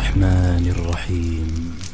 الرحمن الرحيم.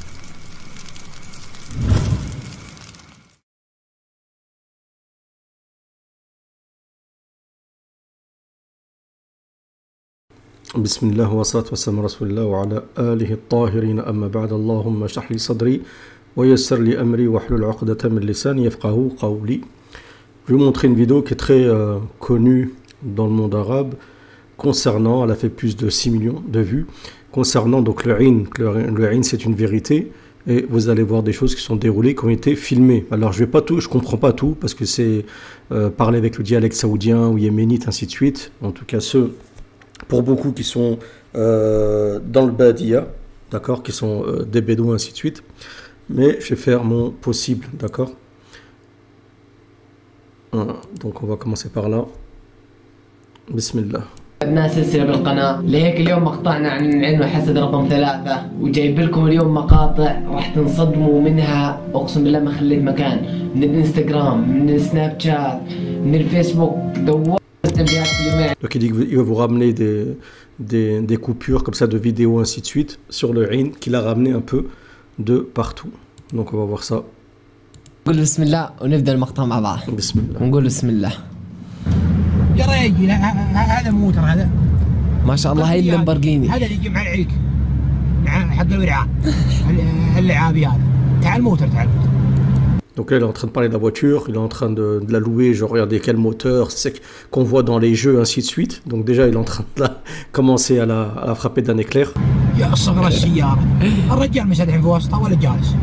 بسم الله والصلاة والسلام على رسول الله وعلى آله الطاهرين، أما بعد. اللهم اشرح لي صدري ويسر لي أمري واحلل عقدة من لساني يفقهوا قولي. Je vais vous montrer une vidéo qui est très connue dans le monde arabe concernant, elle a fait plus de 6 millions de vues, concernant donc le Ain. Le Ain, c'est une vérité et vous allez voir des choses qui sont déroulées, qui ont été filmées. Alors je vais pas tout, je comprends pas tout parce que c'est parler avec le dialecte saoudien ou yéménite, ainsi de suite. En tout cas ceux, pour beaucoup qui sont dans le Badia, d'accord, qui sont des bédouins, ainsi de suite. Mais je vais faire mon possible, d'accord. Donc on va commencer par là. Bismillah. عندنا سلسلة بالقناة، لهيك اليوم مقطعنا عن العين وحسد رقم 3، وجايب لكم اليوم مقاطع راح تنصدموا منها، اقسم بالله ما خليت مكان، من الانستغرام، من السناب شات، من الفيسبوك، دورت الفيديوهات في اليومين. Donc il dit qu'il va vous ramener des coupures comme ça de vidéos, ainsi de suite, sur le Ain, qu'il a ramené un peu de partout. Donc on va voir ça. نقول بسم الله ونبدأ المقطع مع بعض. بسم الله. ونقول بسم الله. يا رجل هذا موتر، هذا ما شاء الله هاي اللامبورجيني. هذا اللي يجي مع العيك حق الورعاء اللعابي هذا. تعال موتر، تعال موتر. Donc là il est en train de parler de la voiture, il est en train de la louer, genre regardez quel moteur, c'est qu'on voit dans les jeux, ainsi de suite. Donc déjà il est en train de commencer à la frapper d'un éclair. يا صغر السيارة، الرجال مش الحين في وسطه ولا جالس.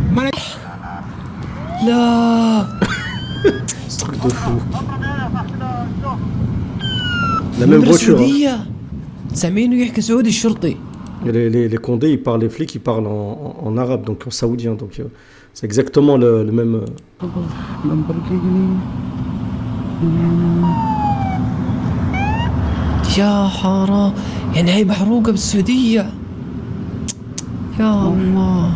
لا. Ce truc de fou. La même voiture. Hein. سامعينه يحكي سعودي الشرطي. Les Condés, ils parlent, les flics, ils parlent en arabe, donc en saoudien. Donc c'est exactement le même. يا حرام، يعني هي محروقة بالسعودية. يا الله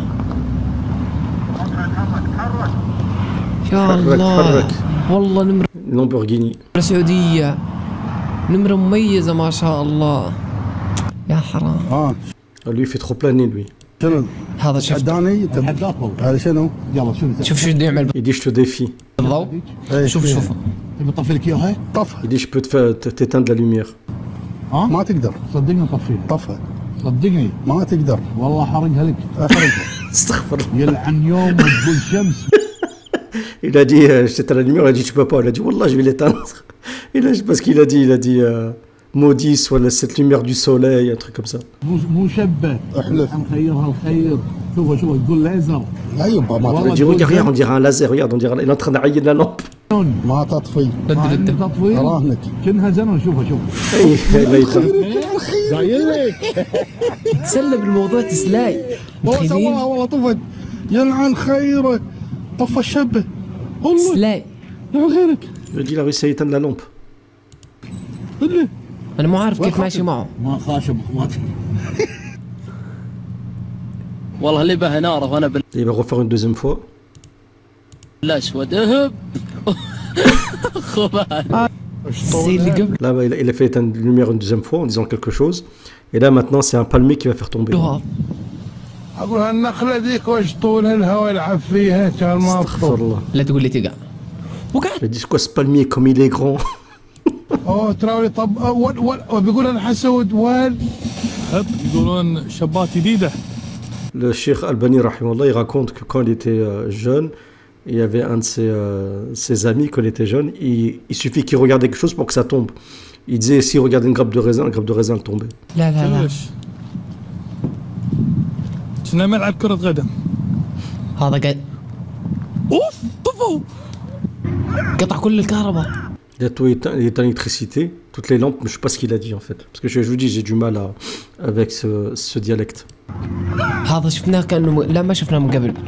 يا الله، والله نمرة Lamborghini. سعودية، نمرة مميزة ما شاء الله. يا حرام. Lui il fait trop planer lui. هذا شوف هذا شنو؟ يلا شوف شو بده يعمل Il dit je te défie. بالضوء. شوف شوف. تبي اطفي لك اياها؟ طفها. Il dit je peux t'éteindre la lumière. ما تقدر. صدقني اطفيها. طفها. صدقني ما تقدر. والله حرقها لك. احرقها. استغفر الله. يلعن يوم ما تقول شمس. Il a dit j'éteins la lumière, il a dit tu peux pas, il a dit wallah je vais l'éteindre. Parce qu'il a dit maudit soit cette lumière du soleil, un truc comme ça. مو شبه. احلف. نخيرها الخير. شوفها شوفها تقول ليزر. لا يبا ما Il dit regarde, on dirait un laser, regarde, on dirait il est en train d'arrayer la lampe. ما تطفي. تطفي. اراهنك. كأنها زمن. شوفها شوفها. اي دايرك. تسلى بالموضوع تسلاي. متخيلين؟ والله طفت. يلعن خيره. طفى الشبه. والله. تسلاي. يلعن خيرك. Il dit il a réussi à éteindre la lampe. أنا مو عارف كيف ماشي معه. ما خاشب اخواتي. والله اللي به ناره وانا Il va refaire une deuxième fois. بالاسود اهب. زي اللي قبل. Là il a fait éteindre la lumière une deuxième fois en disant quelque chose. Et là maintenant c'est un palmier qui va faire tomber. اقول هالنخله ذيك وش طول الهواء يلعب فيها كان ما استغفر الله. لا تقول لي تقع. وقعت. Il dit quoi ce palmier comme il est grand. اوه تراوي طب بيقول انا حسود وين يقولون شابات جديده. Le Cheikh Albani rahimahullah, il raconte que quand il était jeune, il y avait un de ses amis quand il était jeune, il suffit qu'il regarde quelque chose pour que ça tombe. Il disait s'il regardait une grappe de raisin elle tombait. لا لا لا. ليش؟ كنا ملعب كرة قدم. هذا قد. اوف طفوا. قطع كل الكهرباء. Il a tout éteint, il éteint l'électricité, toutes les lampes, mais je sais pas ce qu'il a dit en fait. Parce que je vous dis, j'ai du mal avec ce dialecte. هذا شفناه كأنه لا ما شفناه من قبل.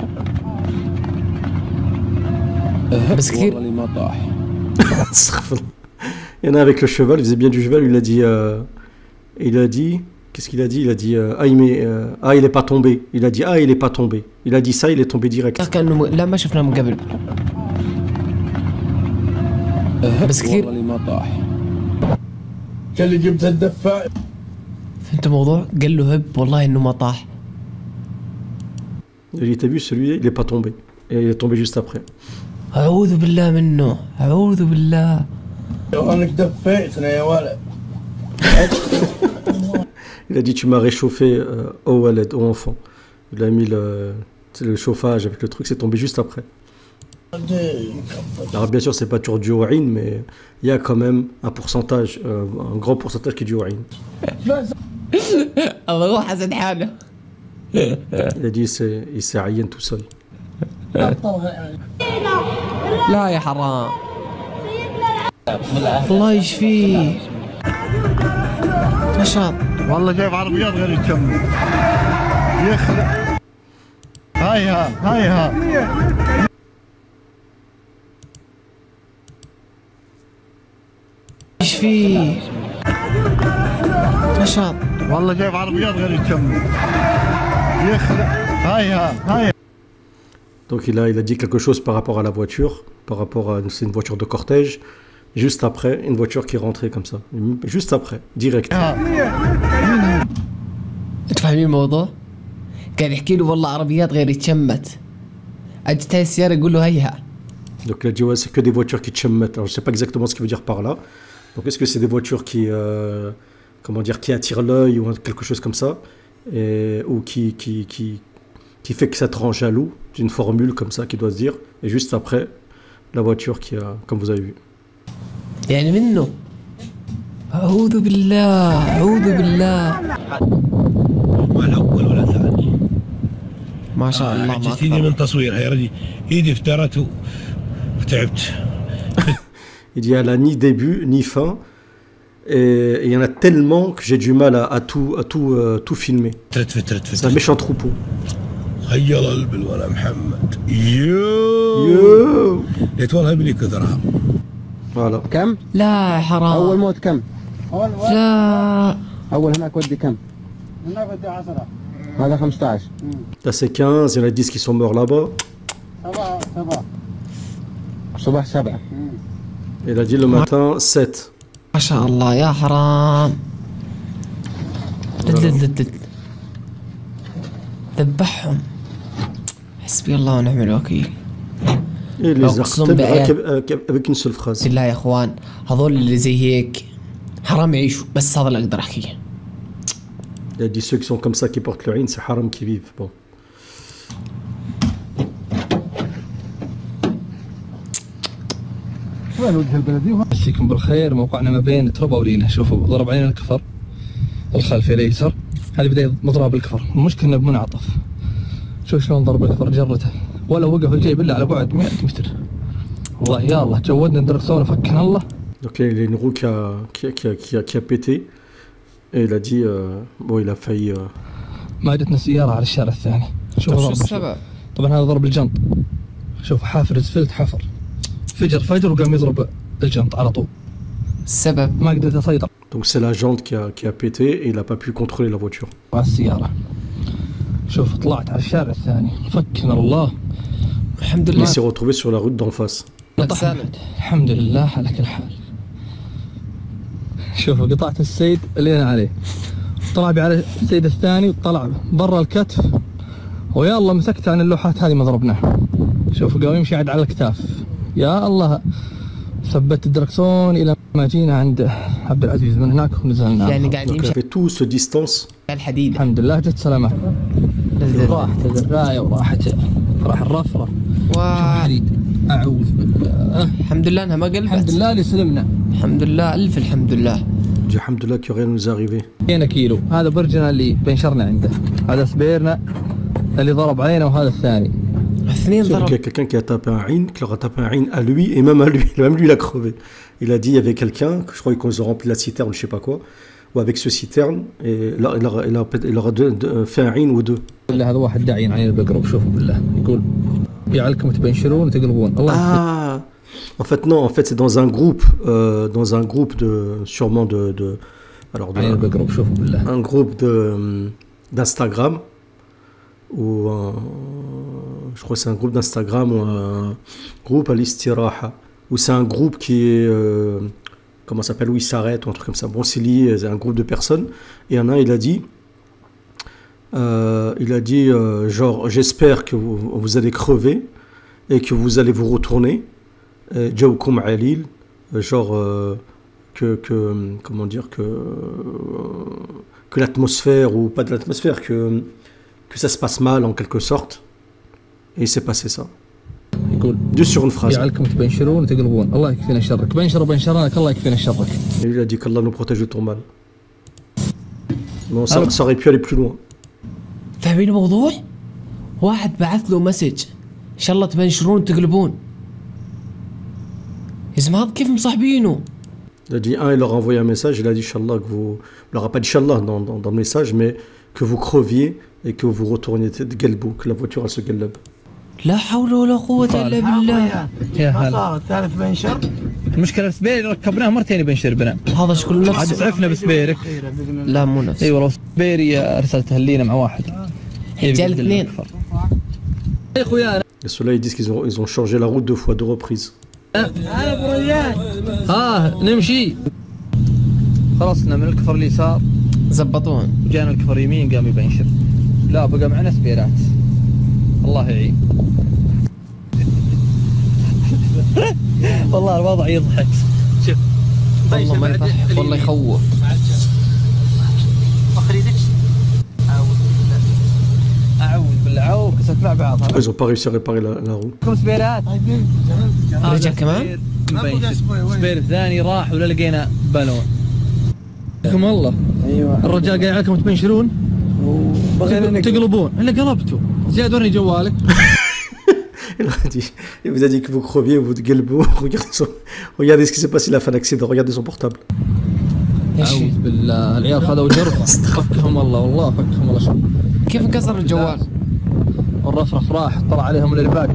بس كثير. والله ما طاح. Il y en a avec le cheval, il faisait bien du cheval, il a dit, qu'est-ce qu'il a dit? Il a dit, il est pas tombé. Il a dit, il est pas tombé. Il a dit ça, il est tombé direct. كأنه لا ما شفناه من قبل. بس كثير. والله ما طاح. اللي جبت الدفاء. فهمت الموضوع؟ قال له هب والله انه ما طاح. Il t'a vu, celui-là, il n'est pas tombé. Et il est tombé juste après. أعوذ بالله منه أعوذ بالله. انك دفيتنا يا ولد. Il a dit tu m'as réchauffé au walad, au enfant. Il a mis le chauffage avec le truc, c'est tombé juste après. Alors bien sûr c'est pas toujours du Ain, mais il y a quand même un pourcentage, un grand pourcentage qui est du Ain. الله روح حسد حاله. Il a dit il s'est Ain tout seul. لا يا حرام. الله يشفيه. نشاط. والله جايب عربيات غير يكمل. يخرب. هايها. يشفيه. نشاط. والله جايب عربيات غير يكمل. يخرب. هايها. Donc il a dit quelque chose par rapport à la voiture, par rapport à c'est une voiture de cortège. Juste après, une voiture qui rentrait comme ça. Juste après, direct. تفهمين الموضوع؟ قاعد يحكي له والله عربيات غير يتشمت. اجت هاي السيارة يقول له هيها. Donc il a dit ouais, c'est que des voitures qui tchemmettent. Alors je sais pas exactement ce qu'il veut dire par là. Donc est-ce que c'est des voitures qui comment dire, qui attirent l'œil ou quelque chose comme ça, ou qui fait que ça te rend jaloux, d'une formule comme ça qui doit se dire, et juste après la voiture qui a, comme vous avez vu. يعني منه. أعوذ بالله أعوذ بالله. ولا اول ولا ثاني. ما شاء الله ما عجزت ايدي من تصويرها يا رجل، ايدي افترت وتعبت. Il dit elle a ni début ni fin, et il y en a tellement que j'ai du mal à tout filmer. C'est un méchant troupeau. خيل قلب الولا محمد. يو Yo. ليت والله ابني كثرها. Voilà. كم؟ لا حرام. أول موت كم؟ لا. أول هناك ودي كم؟ هناك بدي 10. هذا 15. Là c'est 15, il y en a 10 qui sont morts là-bas. 7. صباح 7. Il a dit le matin 7. ما شاء الله يا حرام. دد ذبحهم. حسبي الله ونعم الوكيل. Et les أقسم artèbres بالله. avec une seule phrase. بالله يا اخوان هذول اللي زي هيك حرام يعيشوا، بس هذا اللي اقدر احكيه. Il a dit ceux qui sont comme ça qui portent le Ain, c'est haram qui vivent. Bon. وين وجه البلدي؟ مسيكم بالخير. موقعنا ما بين تربة ولينا. شوفوا ضرب علينا الكفر الخلفي الأيسر، هذه بداية مضرب الكفر. المشكلة انه بمنعطف. شوف شلون ضرب الكفر جرته، ولا وقف الجاي بالله على بعد 100 متر. والله يا الله جودنا الدركسون فكنا الله. Donc là, il y a une roue qui a pété. Et il a dit, bon, il a failli. ما جتنا سيارة على الشارع الثاني. شوف شو ضرب. السبب؟ طبعا هذا ضرب الجنط. شوف حافر اسفلت حفر. فجر وقام يضرب الجنط على طول. السبب؟ ما قدرت اسيطر Donc c'est la jante qui a pété et il n'a pas pu contrôler la voiture. على السيارة. شوف طلعت على الشارع الثاني فكنا الله. الحمد Il لله. s'est retrouvé sur la route d'en face. سالت. الحمد لله على كل حال. شوفوا قطعت السيد اللي انا عليه، طلع بي على السيد الثاني وطلع برا الكتف، ويا الله مسكت عن اللوحات هذه ما ضربناه. شوفوا قام يمشي عاد على الكتاف. يا الله ثبت الدركسون الى ما جينا عند عبد العزيز، من هناك ونزلنا. يعني قاعد Donc il يمشي avait tout ce distance. على الحديدة. الحمد لله جت سلامة. راحت الدراية وراحت راح الرفرة. حديد. اعوذ بالله. الحمد لله انها ما قلبت. الحمد لله اللي سلمنا. الحمد لله الف الحمد لله. J'ai alhamdoulilah que rien ne nous est arrivé. هنا كيلو، هذا برجنا اللي بنشرنا عنده، هذا سبيرنا اللي ضرب علينا وهذا الثاني. اثنين Donc il y a ضرب. quelqu'un qui a tapé un Ain, qui leur a tapé un Ain à lui et même à lui. Même lui il a crevé. Il a dit il y avait quelqu'un, je crois qu'ils ont rempli la citerne, je sais pas quoi, ou avec ce citerne, et là, il leur a fait un Ain ou deux. هذا واحد داعين علينا بالقرب. شوفوا بالله يقول يعلكم تبنشرون وتقلبون الله. Ah, en fait non, en fait c'est dans un groupe de sûrement alors علينا بالقرب. شوفوا بالله. un groupe d'Instagram ou je crois que c'est un groupe d'Instagram ou un groupe à l'Istiraha, ou c'est un groupe qui est comment ça s'appelle, où il s'arrête ou un truc comme ça. Bon, c'est lié, c'est un groupe de personnes et il y en a, il a dit Il a dit genre j'espère que vous allez crever et que vous allez vous retourner. Jaoukoum Alil, genre comment dire que l'atmosphère ou pas de l'atmosphère que ça se passe mal en quelque sorte. Et il s'est passé ça. Juste sur une phrase. يجعلكم تبنشرون وتقلبون الله يكفينا شرك بنشر وبنشرانك الله يكفينا شرك. Il a dit qu'Allah nous protège de ton mal. Non, ça aurait pu aller plus loin. فاهمين الموضوع؟ واحد بعث له مسج ان شاء الله تبنشرون وتقلبون. يا زلمه هذا كيف مصاحبينه؟ Il a dit il leur a envoyé un message, il a dit Inch'Allah que vous... Il leur a pas dit Inch'Allah dans le message, mais que vous creviez et que vous retourniez de galbou, que la voiture elle se galbe. لا حول ولا قوة إلا بالله. يا هلا. صار ثالث بنشر. المشكلة سبير ركبناه مرتين بنشر بنا. هذا شكل عاد نفسه. اسعفنا بسبيرك. لا مو نفسه. اي والله سبيري ارسلت هلينا مع واحد. رجال اثنين. يا اخويا Et ceux-là ils disent qu'ils ont changé la route 2 fois, 2 reprises. نمشي. خلصنا من الكفر اليسار زبطوهم. وجانا الكفر اليمين قام يبنشر. لا بقى معنا سبيرات. الله يعين. والله الوضع يضحك. شوف والله ما يضحك والله يخوف. اعوذ بالله عوف كسرت مع بعضها. Ils ont pas réussi à réparer la roue. كم سبيرات؟ رجع كمان؟ سبير الثاني راح ولا لقينا بالون. لكم الله. ايوه الرجال قاعد عليكم تبنشرون تقلبون الا قلبتوا. زياد ورني جوالك. Il vous a dit que vous creviez, vous galbou. Regardez ce qui s'est passé, il a fait un accident, regardez son portable. أعوذ بالله العيال خذوا جرفة فكهم الله والله فكهم الله شو كيف انكسر الجوال؟ الرفرف راح طلع عليهم الإرباك.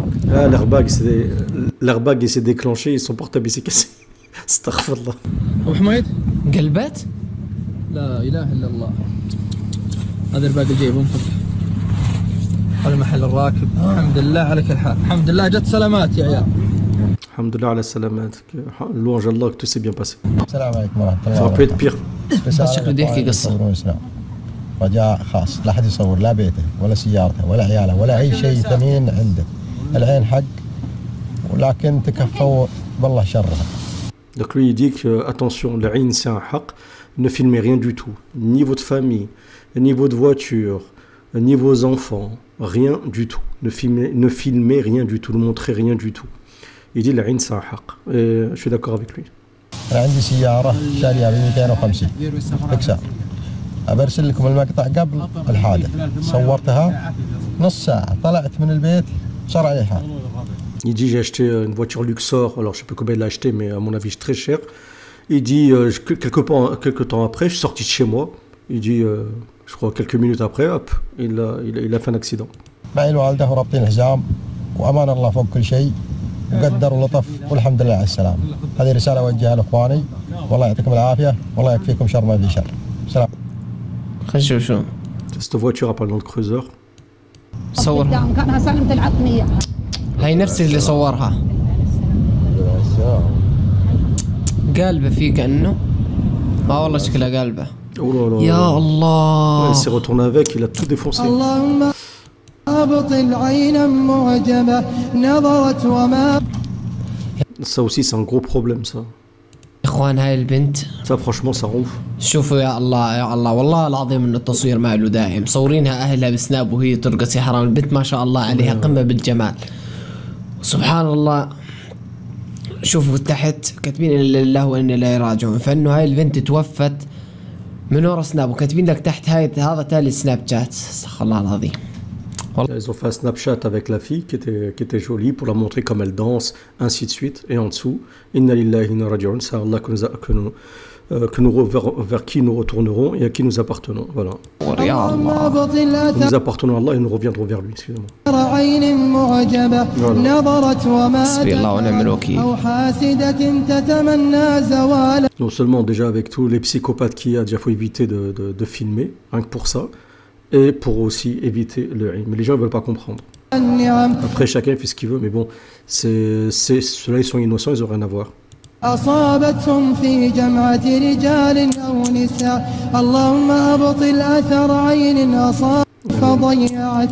L'airbag il s'est déclenché et son portable il s'est cassé. Astaghfirullah. أبو حميد قلبت؟ لا إله إلا الله. هذا الإرباك اللي جايبه مفك. هذا محل الراكب. الحمد لله على كل حال. الحمد لله جت سلامات يا عيال. Alhamdulillah ala salamat. Louange Allah que tout s'est bien passé. السلام عليكم ورحمة الله. Ça aurait pu être pire. بس شكله بده يحكي قصة. رجاء خاص لا حد يصور لا بيته ولا سيارته ولا عياله ولا أي شيء ثمين عنده. العين حق ولكن تكفوا بالله شرها. Donc lui il dit que attention, la haine c'est un haq, ne filmez rien du tout, ni votre famille, ni votre voiture, ni vos enfants, rien du tout. Ne filmez rien du tout, ne montrez rien du tout. Il dit la haine c'est un haq. Et je suis d'accord avec lui. أنا عندي سيارة شاريها ب 250 بكسر. أبرسل لكم المقطع قبل الحادث صورتها نص ساعة طلعت من البيت صار علي حال. Il dit j'ai acheté une voiture Luxor, alors je sais pas combien il l'a acheté mais à mon avis c'est très cher. Il dit quelques temps après je suis sorti de chez moi. Il dit je crois quelques minutes après hop il a fait un accident. معي الوالدة ورابطين الحزام وأمان الله فوق كل شيء وقدر ولطف والحمد لله على السلامة. هذه رسالة أوجهها لإخواني والله يعطيكم العافية والله يكفيكم شر ما في شر. سلام. خلينا نشوف شو Cette voiture appelle dans le creuseur. صورها. كانها سلمت العقلية. هاي نفس اللي صورها. قالبة فيه كأنه. ما والله شكلها قالبة. يا الله. Il s'est retourné avec, il a tout défoncé. اللهم أبطل عينا معجبة نظرت وما. Ça aussi c'est un gros problème ça. اخوان هاي البنت. Ça franchement ça ronfle. شوفوا يا الله يا الله والله العظيم انه التصوير ما له داعي، مصورينها اهلها بسناب وهي ترقص يا حرام، البنت ما شاء الله عليها قمة بالجمال. سبحان الله. شوفوا تحت كاتبين إنا لله وإنا إليه راجعون، فإنه هاي البنت توفت من ورا سناب وكاتبين لك تحت هاي هذا تالي سناب شات. استغفر الله العظيم. Ils ont fait un Snapchat avec la fille qui était jolie pour la montrer comme elle danse, ainsi de suite. Et en dessous, Inna lillahi inna raji'un, c'est Allah vers qui nous retournerons et à qui nous appartenons. Voilà. Nous appartenons à Allah et nous reviendrons vers lui. Excusez-moi. Voilà. Non seulement déjà avec tous les psychopathes qu'il y a, déjà faut éviter de filmer, rien que pour ça. Et pour aussi éviter le haine. Mais les gens ne veulent pas comprendre. Après, chacun fait ce qu'il veut, mais bon, ceux-là, ils sont innocents, ils n'ont rien à voir. أصابتهم في جمعة رجال أو نساء اللهم أبطل أثر عين أصاب فضيعت.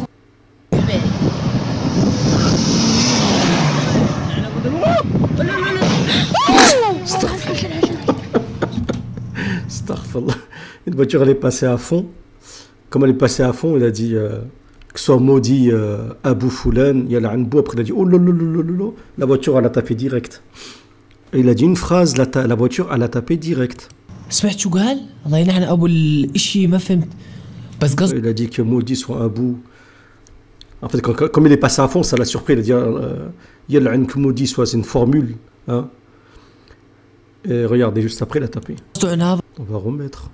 Astaghfirullah. Une voiture elle est passée à fond. Comme elle est passée à fond, il a dit que soit maudit Abou Foulan, il y a l'anbou, après il a dit oh lolo, la voiture elle a tapé direct. Et il a dit une phrase, la voiture elle a tapé direct. سمعت شو قال؟ الله يلعن ابو الاشي ما فهمت بس قصد. Il a dit que maudit soit Abou. En fait, comme il est passé à fond, ça l'a surpris. Il a dit yal'an que maudit soit, c'est une formule. Hein. Et regardez, juste après, il a tapé. On va remettre.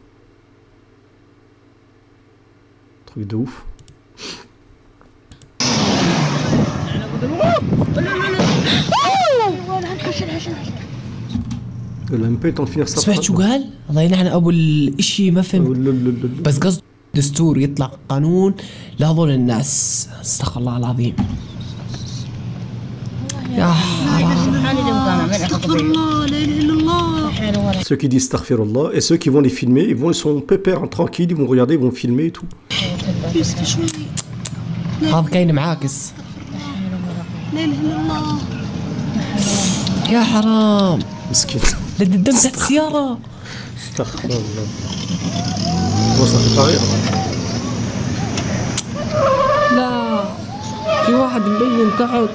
Truc de ouf. الMP est en train de finir sa سمعت شو قال؟ الله يلعن ابو الاشي ما فهمت بس قصد دستور يطلع قانون لهذول الناس. استغفر الله العظيم. يا حرام. استغفر الله لا اله الا الله. Ceux qui disent astaghfirullah et ceux qui vont les filmer, ils sont pépères, tranquilles, ils vont regarder, ils vont filmer et tout. هذا كاين معاكس. لا اله الا الله. يا حرام. مسكين. لد الدم تحت السيارة. استغفر الله. وصل في الطريق. لا في واحد مبين تحت.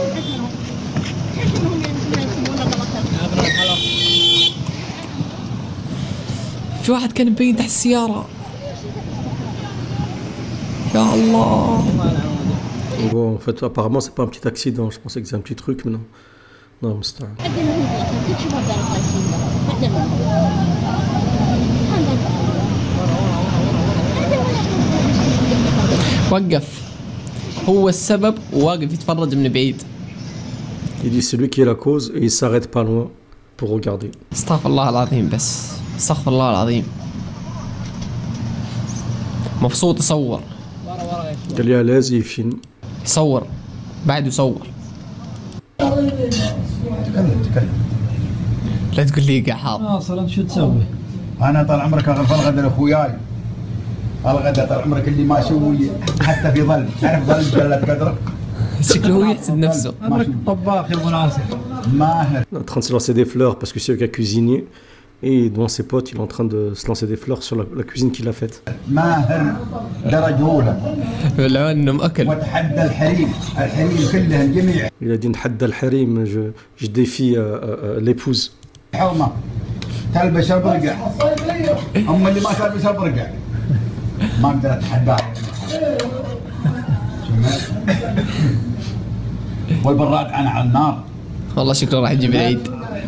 في واحد كان مبين تحت السيارة. يا الله. Bon, en fait, apparemment, c'est pas un petit accident. Je pensais que c'est un petit truc, mais non. Non, mais c'est وقف. هو السبب وواقف يتفرج من بعيد. Il dit c'est lui qui est la cause et il s'arrête pas loin pour regarder. استغفر الله العظيم بس. استغفر الله العظيم. مبسوط يصور. Il est à l'aise et il filme. يصور. بعد يصور. تكلم. لا تقول لي قاعد. اصلا شو تسوي؟ انا طال عمرك اغرف الغدا لاخوياي. الغدا طال عمرك اللي ما اسوي حتى في ظل، تعرف ظل جلة قدر؟ شكله هو يحسد نفسه. عمرك طباخ يا ابو ناصر. ماهر. Il est en train de se lancer des fleurs parce que c'est lui qui a cuisiné. Et devant ses potes, il est en train de se lancer des fleurs sur la cuisine qu'il a faite. ماهر درجة أولى. لو انه مأكل. وتحدى الحريم كله الجميع. Il a dit نحدى الحريم, je défie l'épouse. حومة تلبس البرقع. أما اللي ما تلبس البرقع ما أقدر أتحداها. والبراد أنا على النار. والله شكله راح يجيب العيد.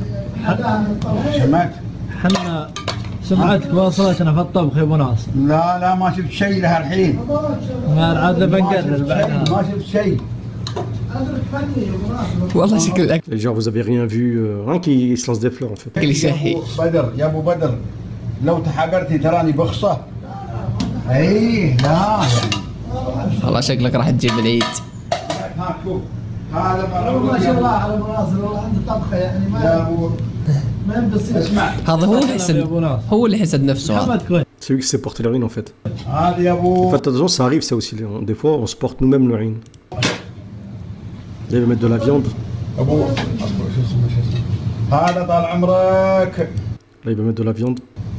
سمعت؟ حنا سمعتك واصلتنا في الطبخ يا ابو ناصر. لا ما شفت شيء لها الحين. ما عاد بنقلل بعدها. ما شفت شيء. والله شكل الاكل. Genre vous avez rien vu, rien qui se lance des fleurs en fait. اكل شهي. بدر يا ابو بدر لو تحقرتي تراني بخصه. اي لا والله شكلك راح تجيب العيد. ها شوف هذا ما شاء الله على ابو ناصر والله عنده طبخه يعني ما ينبسط. اسمع هذا هو اللي حسد. هو اللي حسد نفسه هذا. C'est lui qui s'est porté l'urine en fait. هذا يا ابو. En fait, attention, ça arrive ça aussi. Des fois, on se porte nous-mêmes l'urine. Là, il va mettre de la viande. ابو هذا طال عمرك. Là, il va mettre de la viande.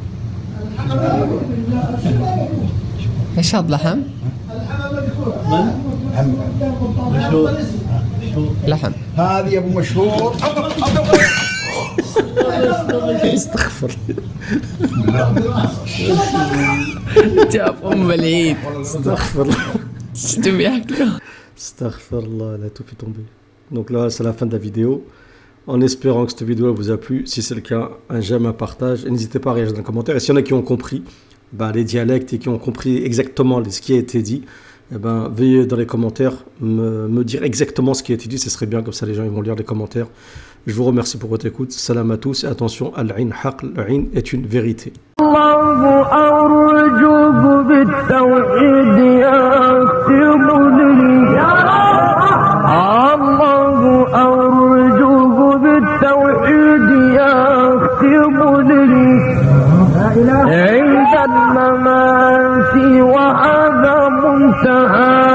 ايش هذا لحم؟ لحم. هذه يا ابو مشهور. استغفر. جاب ام العيد. استغفر الله. شتم ياكله. Astaghfirullah, elle a tout fait tomber. Donc là, c'est la fin de la vidéo. En espérant que cette vidéo vous a plu. Si c'est le cas, un j'aime, un partage. Et n'hésitez pas à réagir dans les commentaires. Et s'il y en a qui ont compris les dialectes et qui ont compris exactement ce qui a été dit, veuillez dans les commentaires me dire exactement ce qui a été dit. Ce serait bien, comme ça les gens ils vont lire les commentaires. Je vous remercie pour votre écoute. Salam à tous et attention, al-ain haq, al-ain est une vérité. الله أرجوك بالتوحيد يا وقتها